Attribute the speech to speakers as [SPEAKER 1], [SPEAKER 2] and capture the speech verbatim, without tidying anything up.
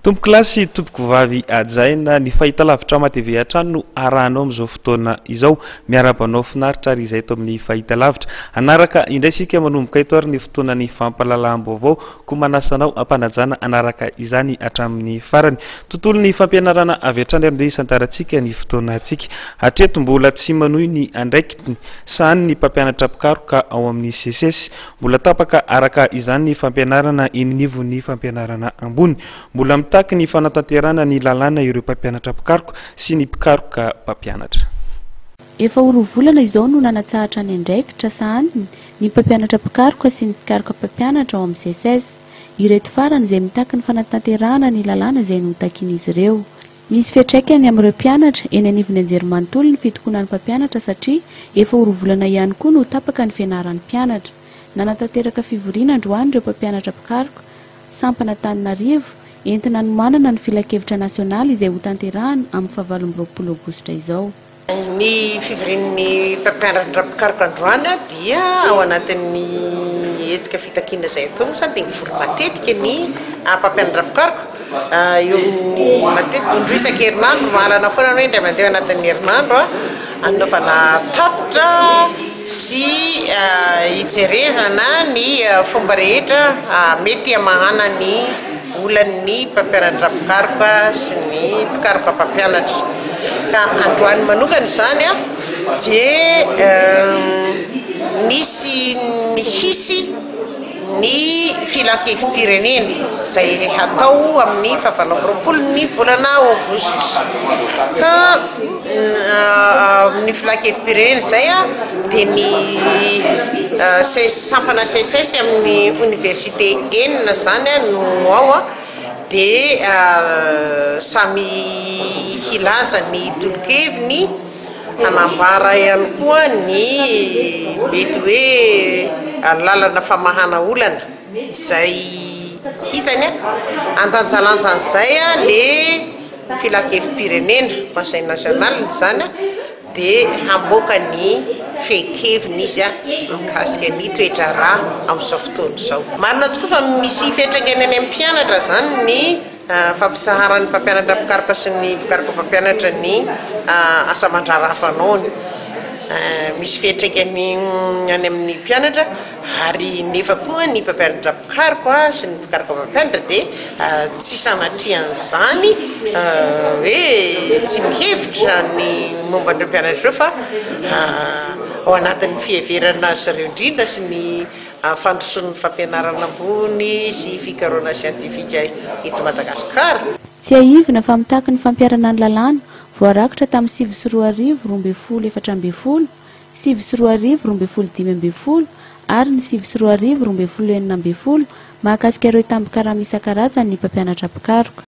[SPEAKER 1] Tompo klasy tompoko vavy ajaina ny fahitalavitra matv atrano no arahanao amin'izao fotoana izao miarabanao finaritra ary izay eto amin'ny fahitalavitra anaraka indray sika manomboka eto ary ny fotoanany fampalalam-baovao ko manasanao ampanajana anaraka izany hatramin'ny farany tontolo ny fampianarana avy hatrany amin'ireo isan-tarantsika ny fotoanantsika hatreto mbola tsy manohy ny andraikitiny sahany ny mpampianatra pikaroka ao amin'ny C S S mbola tapaka araka izany ny fampianarana ininivo ny fampianarana ambony mbola mitaka ny fanatanterana ny lalàna ireo mpampianatra pikaroka sy ny pikaroka mpampianatra.
[SPEAKER 2] Efa orovolana izao no nanatsahatra ny andraikitra sahaniny ny mpampianatra pikaroka sy ny pikaroka mpampianatra ao amin'ny C S S ireto farany izay mitaka ny fanatanterana ny lalàna izay notakian'izy ireo. Misy fiantraikany amin'ireo mpianatra eny anivon'ny anjerimanontolo ny fitokonan'ny mpampianatra satria efa orovolana ihany koa no tapaka ny fianaran'ny mpianatra. Nanatanteraka fivoriana androany ireo mpampianatra pikaroka samp'Antananarivo entina nomanana ny filakevitra nasionaly izay ho tanterahana amin'ny fahavalo amby roapolo aogositra izao.
[SPEAKER 3] Ny fivorian'ny mpampianatra pikaroka androany dia ao anatin'ny hetsika fitakiana izay atao sady mivory matetika ny mpampianatra pikaroka eo amin'ny matetika indroa isan-kerinandro mahalana foana hoe indray mandeha anatin'ny herinandro anaovana tatitra sy hijerevana ny fomba rehetra mety hamahana ny olan'ny mpampianatra pikaroka sy ny pikaroka mpampianatra ka androany manokana izany a dia nisy ny hisy ny filan-kevim-pirenena izay atao amin'ny fahavalo amby roapolo ny volana aogositra ka ny filan-kevim-pirenena izay a dia ny sampana C S S amin'ny université enina zany a no ao a dia samy hilaza ny tolokeviny hanambara ihany koa ny mety hoe lalana famahana olana izay hitany andanjalanjan'izay a le filan-kevim-pirenena conseil national zany dia hamboaka ny fehinkeviny izy a mikasika ny toetra rà amin'izao fotoana izao. Marina tokoa fa misy fiantraikany any amin'ny mpianatra zany ny fampitsaharan'ny mpampianatra pikaroka sy ny pikaroka mpampianatra ny asa mandrarafanony. Misy fiantraikany any amin'ny mpianatra ary nefa koa ny mpampianatra pikaroka sy ny pikaroka mpampianatra dia tsy sanatrian'izany hoe tsy mihevitra ny momban'ireo mpianatra ireo fa ao anatin'ny fiheverana azy ireo indrindra sy ny fandrosoan'ny fampianarana ambony sy fikaroana siantifika eto Madagasikara.
[SPEAKER 2] Tsy aivina fa mitaka ny fampiarana ny lalàna voarakitra tamin'ny sivy sy roa arivo roa ambin'ny folo efatra ambin'ny folo, sivy sy roa arivo roa ambin'ny folo dimy ambin'ny folo ary ny sivy sy roa arivo roa ambin'ny folo enina ambin'ny folo mahakasika ireo tambin-karama isan-karazany ny mpampianatra pikaroka.